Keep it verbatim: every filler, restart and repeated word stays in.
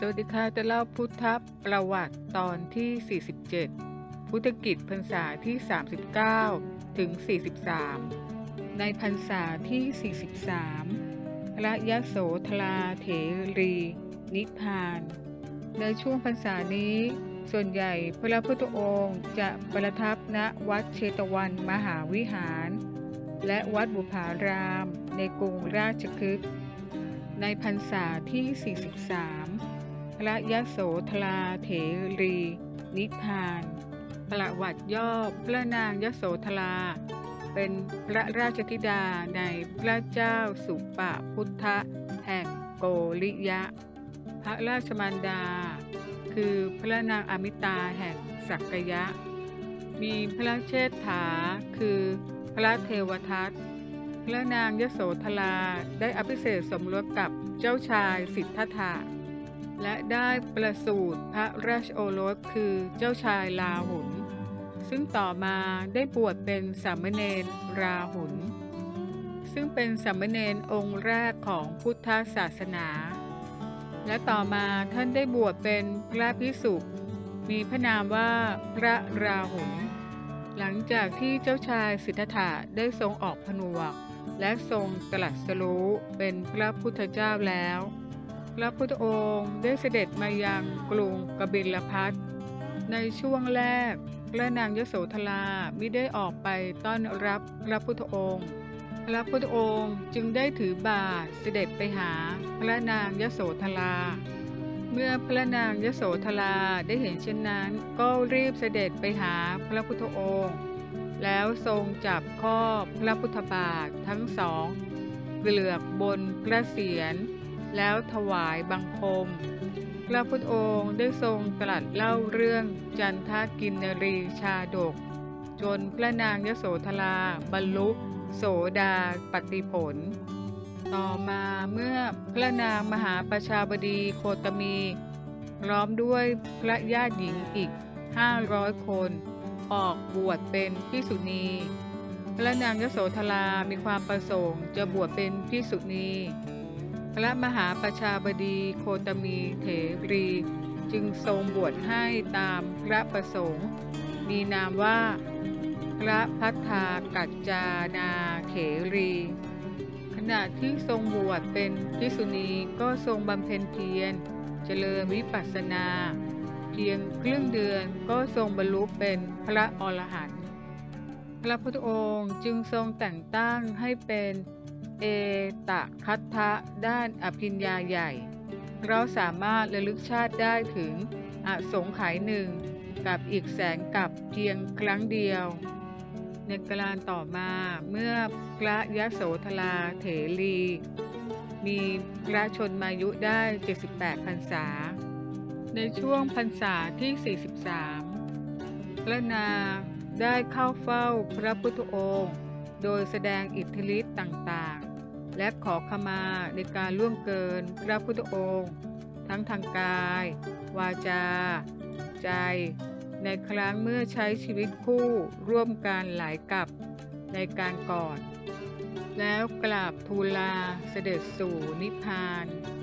สวัสดีค่ะจะเล่าพุทธประวัติตอนที่ สี่สิบเจ็ด พุทธกิจพรรษาที่ สามสิบเก้า ถึง สี่สิบสาม ในพรรษาที่ สี่สิบสาม พระยโสธราเถรี นิพพาน ในช่วงพรรษานี้ส่วนใหญ่พระพุทธองค์จะประทับณวัดเชตวันมหาวิหารและวัดบุพารามในกรุงราชคฤห์ในพรรษาที่ สี่สิบสาม พระยโสธราเถรี นิพพาน ประวัติย่อพระนางยโสธราเป็นพระราชธิดาในพระเจ้าสุปพุทธะแห่งโกริยะพระราชมารดาคือพระนางอมิตาแห่งสักกยะมีพระเชษฐาคือพระเทวทัตพระนางยโสธราได้อภิเษกสมรสกับเจ้าชายสิทธัตถะและได้ประสูติพระราชโอรสคือเจ้าชายราหุลซึ่งต่อมาได้บวชเป็นสามเณรราหุลซึ่งเป็นสามเณรองค์แรกของพุทธศาสนาและต่อมาท่านได้บวชเป็นพระภิกษุมีพระนามว่าพระราหุลหลังจากที่เจ้าชายสิทธัตถะได้ทรงออกผนวกและทรงตรัสรู้เป็นพระพุทธเจ้าแล้วพระพุทธองค์ได้เสด็จมายังกรุงกบิลพัสในช่วงแรกพระนางยโสธรามิได้ออกไปต้อนรับพระพุทธองค์พระพุทธองค์จึงได้ถือบาตรเสด็จไปหาพระนางยโสธราเมื่อพระนางยโสธราได้เห็นเช่นนั้นก็รีบเสด็จไปหาพระพุทธองค์แล้วทรงจับข้อพระพุทธบาททั้งสองเกลือกบนพระเศียรแล้วถวายบังคมพระพุทธองค์ได้ทรงตรัสเล่าเรื่องจันทกินนรีชาดกจนพระนางยโสธราบรรลุโสดาปัตติผลต่อมาเมื่อพระนางมหาประชาบดีโคตมีพร้อมด้วยพระญาติหญิงอีกห้าร้อยคนออกบวชเป็นภิกษุณีพระนางยโสธรามีความประสงค์จะบวชเป็นภิกษุณีพระมหาประชาบดีโคตมีเถรีจึงทรงบวชให้ตามพระประสงค์มีนามว่าพระพัทธากัจจานาเถรีขณะที่ทรงบวชเป็นภิกษุณีก็ทรงบำเพ็ญเพียรเจริญวิปัสสนาเพียงครึ่งเดือนก็ทรงบรรลุเป็นพระอรหันต์พระพุทธองค์จึงทรงแต่งตั้งให้เป็นเอตคัตถะด้านอภิญญาใหญ่เราสามารถระลึกชาติได้ถึงอสงไขยหนึ่งกับอีกแสนกับเพียงครั้งเดียวในกาลต่อมาเมื่อพระยโสธราเถรีมีพระชนมายุได้เจ็ดสิบแปดพรรษาในช่วงพรรษาที่ สี่สิบสาม พระนางได้เข้าเฝ้าพระพุทธองค์โดยแสดงอิทธิฤทธิ์ต่างๆและขอขมาในการล่วงเกินพระพุทธองค์ทั้งทางกายวาจาใจในครั้งเมื่อใช้ชีวิตคู่ร่วมกันหลายกับในการก่อนแล้วกราบทูลลาเสด็จสู่นิพพาน